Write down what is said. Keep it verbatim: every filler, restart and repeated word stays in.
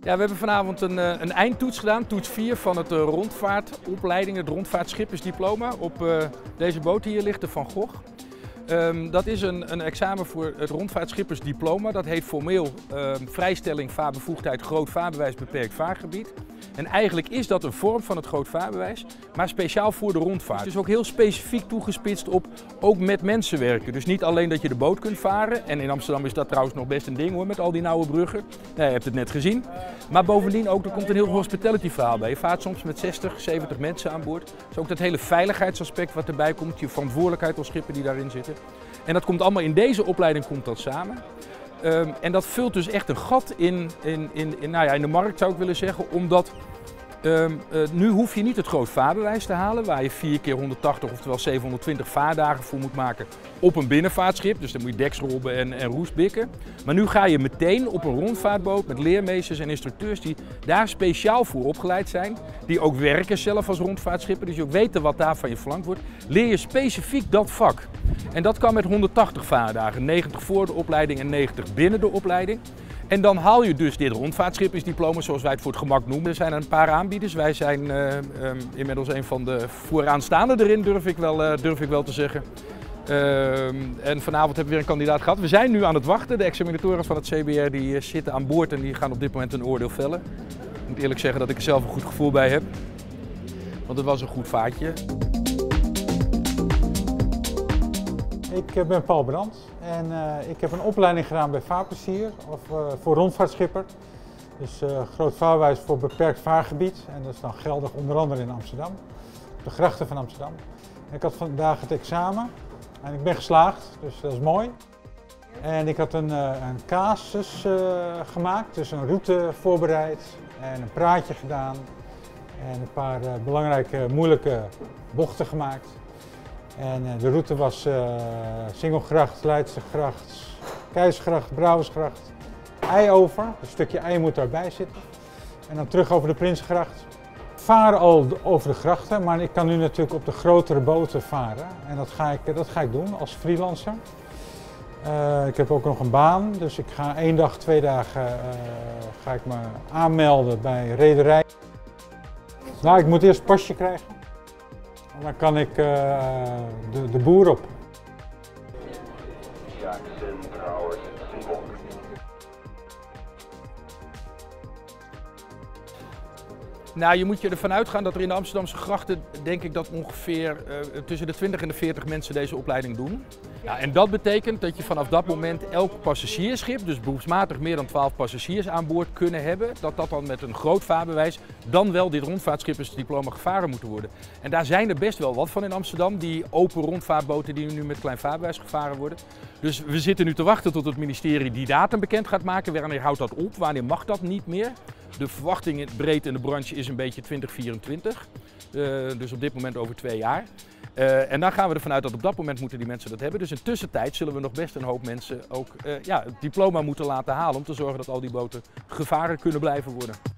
Ja, we hebben vanavond een, een eindtoets gedaan, toets vier van het rondvaartopleiding, het rondvaartschippersdiploma. Op uh, deze boot die hier ligt, de Van Gogh. Um, dat is een, een examen voor het rondvaartschippersdiploma. Dat heet formeel um, vrijstelling vaarbevoegdheid groot vaarbewijs beperkt vaargebied. En eigenlijk is dat een vorm van het groot vaarbewijs, maar speciaal voor de rondvaart. Het is ook heel specifiek toegespitst op ook met mensen werken. Dus niet alleen dat je de boot kunt varen. En in Amsterdam is dat trouwens nog best een ding hoor, met al die nauwe bruggen. Nee, je hebt het net gezien. Maar bovendien ook, er komt een heel hospitality verhaal bij. Je vaart soms met zestig, zeventig mensen aan boord. Dus ook dat hele veiligheidsaspect wat erbij komt, je verantwoordelijkheid als schipper die daarin zitten. En dat komt allemaal in deze opleiding komt dat samen. Um, en dat vult dus echt een gat in, in, in, in, nou ja, in de markt zou ik willen zeggen, omdat um, uh, nu hoef je niet het groot vaarbewijs te halen, waar je vier keer honderdtachtig, oftewel zevenhonderdtwintig vaardagen voor moet maken op een binnenvaartschip. Dus dan moet je deksrobben en, en roestbikken. Maar nu ga je meteen op een rondvaartboot met leermeesters en instructeurs die daar speciaal voor opgeleid zijn, die ook werken zelf als rondvaartschipper, dus je ook weten wat daar van je verlangd wordt, leer je specifiek dat vak. En dat kan met honderdtachtig vaardagen, negentig voor de opleiding en negentig binnen de opleiding. En dan haal je dus dit rondvaartschippersdiploma, zoals wij het voor het gemak noemen. Er zijn een paar aanbieders. Wij zijn uh, um, inmiddels een van de vooraanstaande erin, durf ik wel, uh, durf ik wel te zeggen. Uh, en vanavond hebben we weer een kandidaat gehad. We zijn nu aan het wachten. De examinatoren van het C B R die zitten aan boord en die gaan op dit moment een oordeel vellen. Ik moet eerlijk zeggen dat ik er zelf een goed gevoel bij heb. Want het was een goed vaartje. Ik ben Paul Brandt en uh, ik heb een opleiding gedaan bij Vaarplezier of, uh, voor rondvaartschipper. Dus uh, groot vaarbewijs voor beperkt vaargebied en dat is dan geldig onder andere in Amsterdam, op de grachten van Amsterdam. En ik had vandaag het examen en ik ben geslaagd, dus dat is mooi. En ik had een, uh, een casus uh, gemaakt, dus een route voorbereid en een praatje gedaan en een paar uh, belangrijke moeilijke bochten gemaakt. En de route was uh, Singelgracht, Leidstergracht, Keizergracht, Brouwersgracht, Eyover. Een stukje ei moet daarbij zitten. En dan terug over de Prinsengracht. Ik vaar al over de grachten, maar ik kan nu natuurlijk op de grotere boten varen. En dat ga ik, dat ga ik doen als freelancer. Uh, ik heb ook nog een baan, dus ik ga één dag, twee dagen uh, ga ik me aanmelden bij rederij. Nou, ik moet eerst een pasje krijgen. Dan kan ik uh, de, de boer op. Nou, je moet je ervan uitgaan dat er in de Amsterdamse grachten, denk ik dat ongeveer uh, tussen de twintig en de veertig mensen deze opleiding doen. Ja, en dat betekent dat je vanaf dat moment elk passagiersschip, dus beroepsmatig meer dan twaalf passagiers aan boord kunnen hebben, dat dat dan met een groot vaarbewijs dan wel dit rondvaartschippersdiploma gevaren moeten worden. En daar zijn er best wel wat van in Amsterdam, die open rondvaartboten die nu met klein vaarbewijs gevaren worden. Dus we zitten nu te wachten tot het ministerie die datum bekend gaat maken. Wanneer houdt dat op? Wanneer mag dat niet meer? De verwachting breed in de branche is een beetje twintig vierentwintig, uh, dus op dit moment over twee jaar. Uh, en dan gaan we ervan uit dat op dat moment moeten die mensen dat hebben. Dus in tussentijd zullen we nog best een hoop mensen ook uh, ja, het diploma moeten laten halen om te zorgen dat al die boten gevaren kunnen blijven worden.